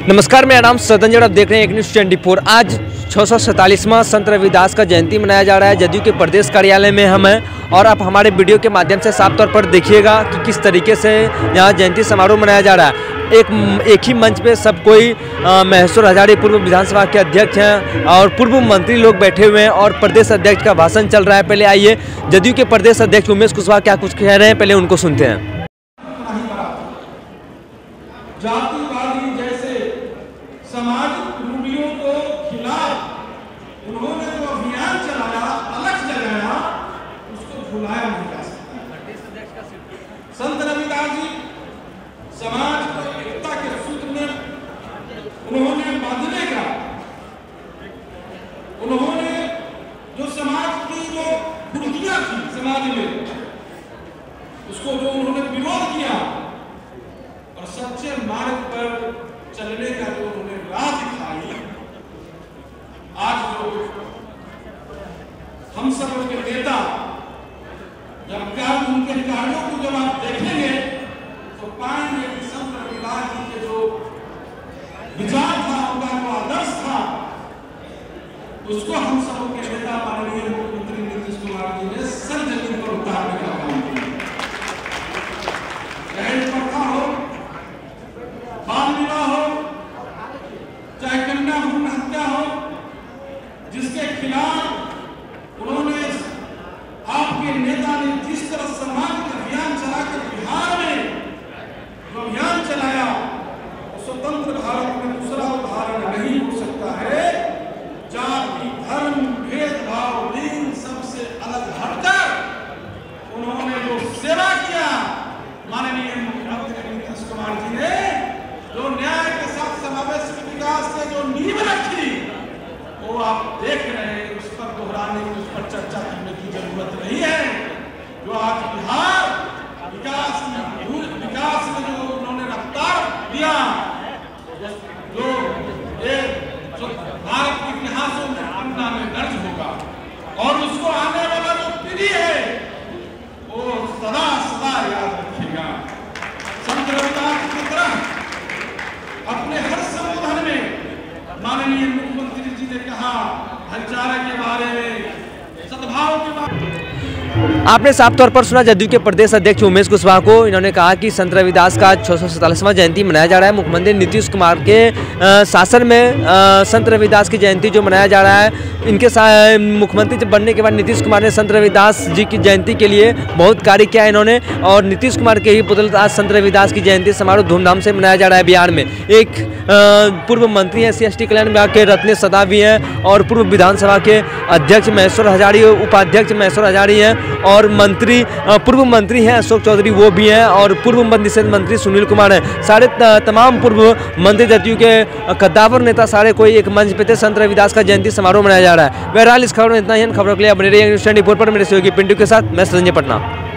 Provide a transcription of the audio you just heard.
नमस्कार, मेरा नाम सदन। आप देख रहे हैं एक न्यूज़ 24। आज 647वां संत रविदास का जयंती मनाया जा रहा है। जदयू के प्रदेश कार्यालय में हम हैं और आप हमारे वीडियो के माध्यम से साफ तौर पर देखिएगा कि किस तरीके से यहाँ जयंती समारोह मनाया जा रहा है। एक ही मंच पे सब कोई महेश्वर हजारी पूर्व विधानसभा के अध्यक्ष हैं और पूर्व मंत्री लोग बैठे हुए हैं और प्रदेश अध्यक्ष का भाषण चल रहा है। पहले आइए जदयू के प्रदेश अध्यक्ष उमेश कुशवाहा क्या कुछ कह रहे हैं, पहले उनको सुनते हैं। जातिवादी जैसे सामाजिक रूढ़ियों को खिलाफ उन्होंने जो अभियान चलाया, अलग लगाया, उसको भुलाया नहीं जा सकता। संत रविदास जी समाज को एकता के सूत्र में उन्होंने बांधने का, उन्होंने जो समाज की जो कुरीतियां थी समाज में, उसको जो उन्होंने विरोध किया और सच्चे मार्ग पर चलने का जो उन्होंने राह दिखाई, आज जो हम सब के नेता जब उनके कार्यों को जब आप देखेंगे तो पाएंगे कि संत रविदास जी के जो विचार था, उनका जो आदर्श था, उसको हम सब के नेता माननीय मुख्यमंत्री नीतीश कुमार जी ने सर जमीन पर उतारने का काम किया। चाहे प्रथा हो, बाल विवाह हो, चाहे कन्या भ्रूण हत्या हो, जिसके खिलाफ उन्होंने आपके नेता ने जिस तरह सामाजिक अभियान चलाकर बिहार में जो अभियान चलाया, स्वतंत्र भारत में दूसरा उदाहरण नहीं हो सकता है। जाति, धर्म, भेदभाव, लिंग सबसे अलग हटकर उन्होंने जो सेवा किया, माननीय मुख्यमंत्री नीतीश कुमार जी ने जो न्याय के साथ समावेशी विकास के जो नींव रखी, वो आप देख रहे हैं। उस पर दोहराने की, उस पर चर्चा करने की जरूरत नहीं है। जो आज बिहार विकास में जो उन्होंने रफ्तार दिया, जो भारत के इतिहासों में पन्ना में दर्ज होगा और उसको आने वाला जो पीढ़ी है वो सदा सदा याद रखेगा। संत रविदास की तरह अपने हर संबोधन में माननीय मुख्यमंत्री जी ने कहा भाईचारे के बारे में, सद्भाव के बारे में। आपने साफ तौर पर सुना जदयू के प्रदेश अध्यक्ष उमेश कुशवाहा को। इन्होंने कहा कि संत रविदास का 647वां जयंती मनाया जा रहा है। मुख्यमंत्री नीतीश कुमार के शासन में संत रविदास की जयंती जो मनाया जा रहा है, इनके मुख्यमंत्री जब बनने के बाद नीतीश कुमार ने संत रविदास जी की जयंती के लिए बहुत कार्य किया इन्होंने, और नीतीश कुमार के ही पुत्र आज संत रविदास की जयंती समारोह धूमधाम से मनाया जा रहा है बिहार में। एक पूर्व मंत्री हैं, SC/ST कल्याण विभाग के रत्नेश सदा भी हैं और पूर्व विधानसभा के अध्यक्ष महेश्वर हजारी, उपाध्यक्ष महेश्वर हजारी हैं और मंत्री पूर्व मंत्री हैं अशोक चौधरी, वो भी हैं, और पूर्व मद्य निषेध मंत्री सुनील कुमार हैं। सारे तमाम पूर्व मंत्री जदयू के कद्दावर नेता सारे कोई एक मंच पे थे। संत रविदास का जयंती समारोह मनाया जा रहा है। बहरहाल इस खबर में इतना ही। खबरों के लिए बने रहिए न्यूज़ 24 पर। मेरे सहयोगी पिंटू के साथ मैं संजय पटना।